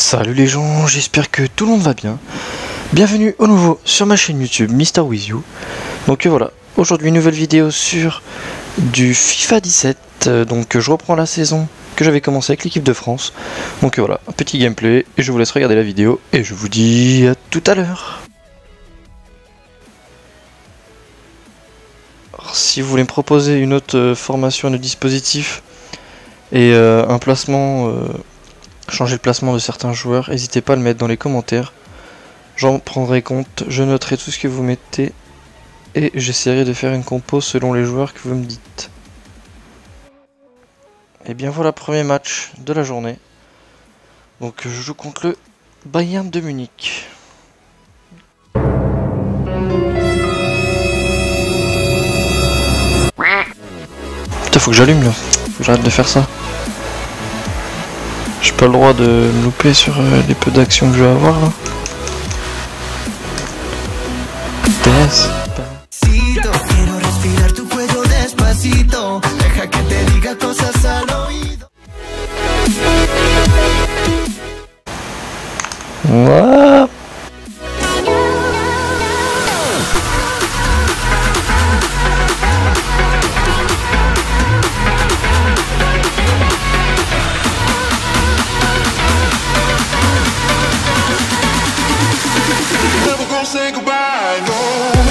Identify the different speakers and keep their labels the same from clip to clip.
Speaker 1: Salut les gens, j'espère que tout le monde va bien. Bienvenue au nouveau sur ma chaîne YouTube MrWithYou. Donc voilà, aujourd'hui une nouvelle vidéo sur du FIFA 17. Donc je reprends la saison que j'avais commencé avec l'équipe de France. Donc voilà, un petit gameplay et je vous laisse regarder la vidéo et je vous dis à tout à l'heure. Si vous voulez me proposer une autre formation de dispositif et un placement, changer le placement de certains joueurs, n'hésitez pas à le mettre dans les commentaires. J'en prendrai compte, je noterai tout ce que vous mettez et j'essaierai de faire une compo selon les joueurs que vous me dites. Et bien voilà, premier match de la journée. Donc je joue contre le Bayern de Munich. Putain, faut que j'allume là, faut que j'arrête de faire ça. J'ai pas le droit de me louper sur les peu d'actions que je vais avoir là. PS. Ouais.
Speaker 2: Say goodbye, no.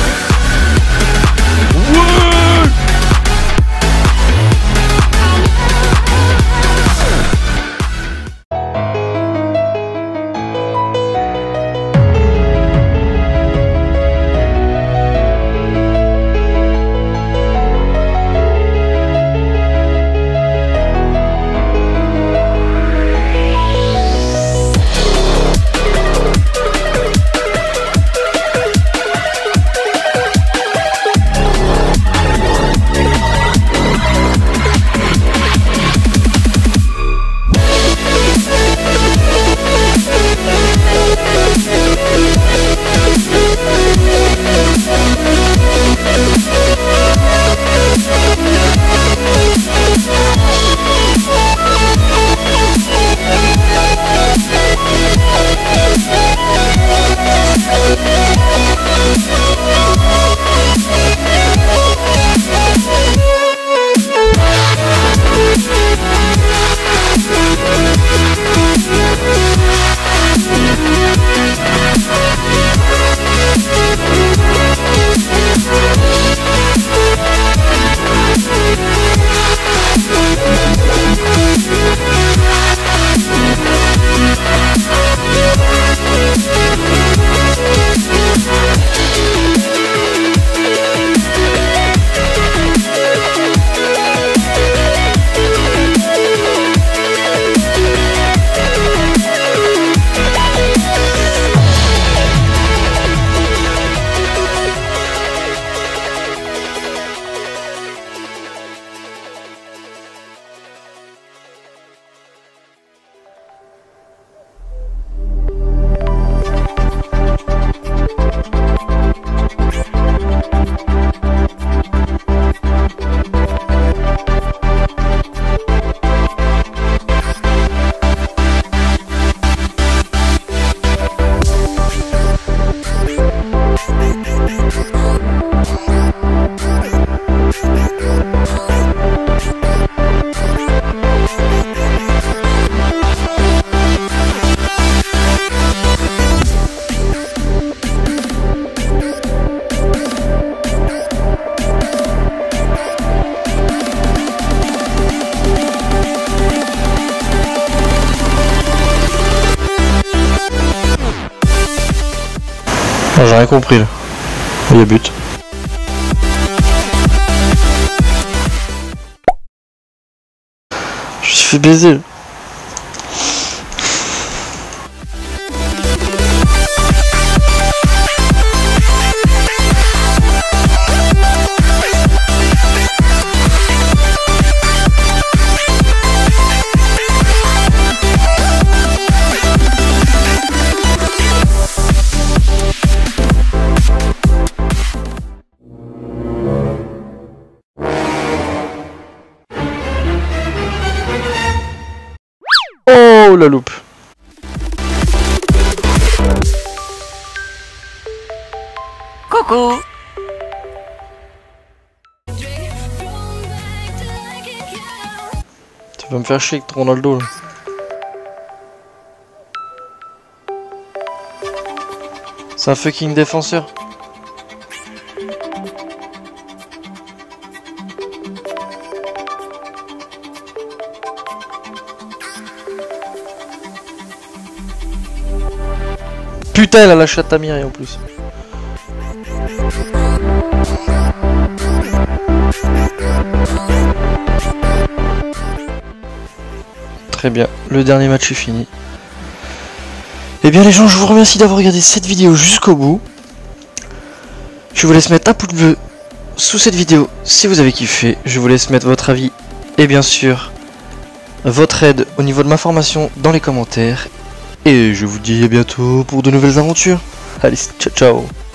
Speaker 1: J'ai rien compris là. Il y a but. Je me suis fait baiser. Oh la loupe.
Speaker 3: Coucou.
Speaker 1: Tu vas me faire chier avec ton Ronaldo là. C'est un fucking défenseur. Putain, elle a lâché Tamiri en plus. Très bien, le dernier match est fini. Eh bien les gens, je vous remercie d'avoir regardé cette vidéo jusqu'au bout. Je vous laisse mettre un pouce bleu sous cette vidéo si vous avez kiffé. Je vous laisse mettre votre avis et bien sûr votre aide au niveau de ma formation dans les commentaires. Et je vous dis à bientôt pour de nouvelles aventures. Allez, ciao ciao.